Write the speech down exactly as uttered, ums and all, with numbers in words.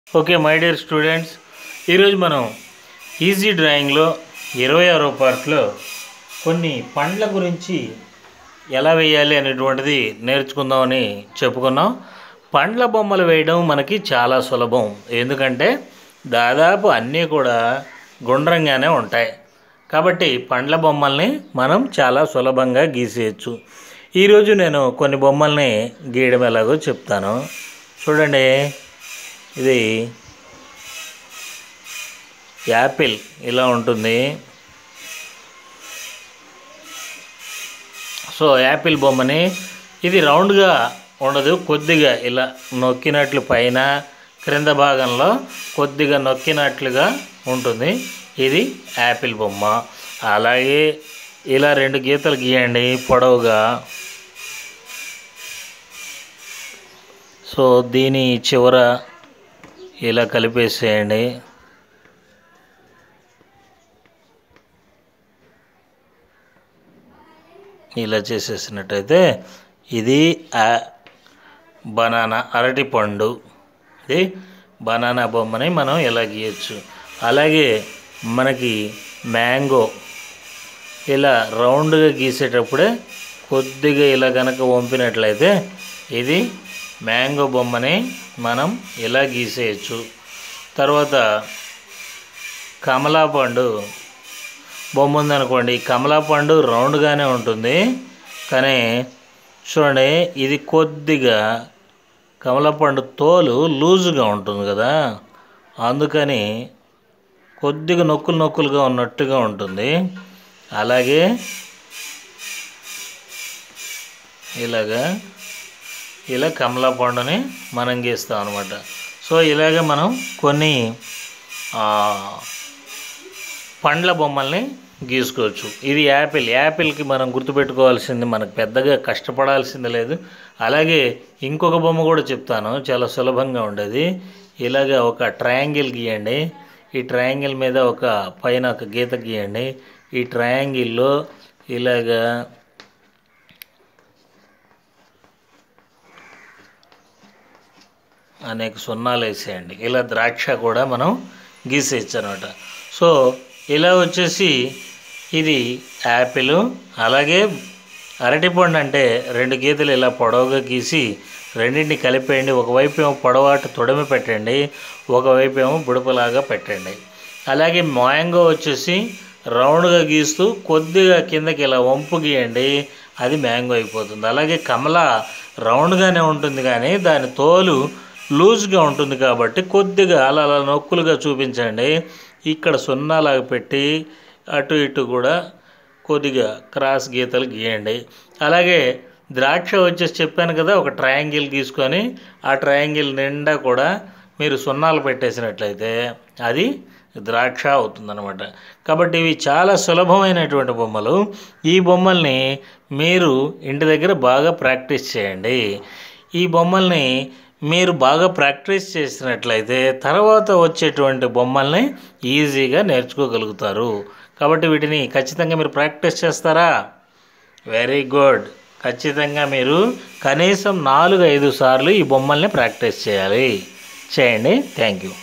Okay my dear students, ఈరోజు మనం easy డ్రాయింగ్లో ఇరవై ఆరో పార్ట్లో కొన్ని పండ్ల గురించి ఎలా వేయాలి అనేటువంటిది నేర్చుకుందామని చెప్పుకున్నాం. పండ్ల బొమ్మలు వేయడం మనకి చాలా సులభం, ఎందుకంటే దాదాపు అన్నీ కూడా గుండ్రంగానే ఉంటాయి. కాబట్టి పండ్ల బొమ్మల్ని మనం చాలా సులభంగా గీసేయచ్చు. ఈరోజు నేను కొన్ని బొమ్మల్ని గీయడం ఎలాగో చెప్తాను. చూడండి, ఇది యాపిల్ ఇలా ఉంటుంది. సో యాపిల్ బొమ్మని ఇది రౌండ్గా ఉండదు, కొద్దిగా ఇలా నొక్కినట్లు పైన క్రింద భాగంలో కొద్దిగా నొక్కినట్లుగా ఉంటుంది. ఇది యాపిల్ బొమ్మ. అలాగే ఇలా రెండు గీతలు గీయండి పొడవుగా. సో దీని చివర ఇలా కలిపేసేయండి. ఇలా చేసేసినట్టయితే ఇది బనానా అరటి పండు, ఇది బనానా బొమ్మని మనం ఇలా గీయచ్చు. అలాగే మనకి మ్యాంగో ఇలా రౌండ్గా గీసేటప్పుడే కొద్దిగా ఇలా కనుక వంపినట్లయితే ఇది మ్యాంగో బొమ్మని మనం ఇలా గీసేయచ్చు. తర్వాత కమలా పండు బొమ్మ ఉందనుకోండి, కమలా పండు రౌండ్గానే ఉంటుంది, కానీ చూడండి ఇది కొద్దిగా కమలా పండు తోలు లూజుగా ఉంటుంది కదా, అందుకని కొద్దిగా నొక్కులు నొక్కులుగా ఉన్నట్టుగా ఉంటుంది. అలాగే ఇలాగా ఇలా కమలా పండుని మనం గీస్తాం అనమాట. సో ఇలాగ మనం కొన్ని పండ్ల బొమ్మల్ని గీసుకోవచ్చు. ఇది యాపిల్. యాపిల్కి మనం గుర్తుపెట్టుకోవాల్సింది, మనకు పెద్దగా కష్టపడాల్సింది లేదు. అలాగే ఇంకొక బొమ్మ కూడా చెప్తాను, చాలా సులభంగా ఉండేది. ఇలాగ ఒక ట్రయాంగిల్ గీయండి. ఈ ట్రయాంగిల్ మీద ఒక పైన ఒక గీత గీయండి. ఈ ట్రయాంగిల్లో ఇలాగా అనేక సున్నాలు వేసేయండి. ఇలా ద్రాక్ష కూడా మనం గీసేయచ్చు అనమాట. సో ఇలా వచ్చేసి ఇది యాపిల్. అలాగే అరటిపండు అంటే రెండు గీతలు ఇలా పొడవుగా గీసి రెండింటిని కలిపేయండి. ఒకవైపు ఏమో పొడవాటు తొడిమి పెట్టండి, ఒకవైపు ఏమో బుడపలాగా పెట్టండి. అలాగే మ్యాంగో వచ్చేసి రౌండ్గా గీస్తూ కొద్దిగా కిందకి ఇలా వంపు గీయండి, అది మ్యాంగో అయిపోతుంది. అలాగే కమల రౌండ్గానే ఉంటుంది, కానీ దాని తోలు లూజ్గా ఉంటుంది కాబట్టి కొద్దిగా అలా అలా నొక్కులుగా చూపించండి. ఇక్కడ సున్నాలాగా పెట్టి అటు ఇటు కూడా కొద్దిగా క్రాస్ గీతలు గీయండి. అలాగే ద్రాక్ష వచ్చేసి చెప్పాను కదా, ఒక ట్రయాంగిల్ తీసుకొని ఆ ట్రయాంగిల్ నిండా కూడా మీరు సున్నాలు పెట్టేసినట్లయితే అది ద్రాక్ష అవుతుందన్నమాట. కాబట్టి ఇవి చాలా సులభమైనటువంటి బొమ్మలు. ఈ బొమ్మల్ని మీరు ఇంటి దగ్గర బాగా ప్రాక్టీస్ చేయండి. ఈ బొమ్మల్ని మీరు బాగా ప్రాక్టీస్ చేసినట్లయితే తర్వాత వచ్చేటువంటి బొమ్మల్ని ఈజీగా నేర్చుకోగలుగుతారు. కాబట్టి వీటిని ఖచ్చితంగా మీరు ప్రాక్టీస్ చేస్తారా? Very good. ఖచ్చితంగా మీరు కనీసం నాలుగు ఐదు సార్లు ఈ బొమ్మల్ని ప్రాక్టీస్ చేయాలి. చేయండి. Thank you.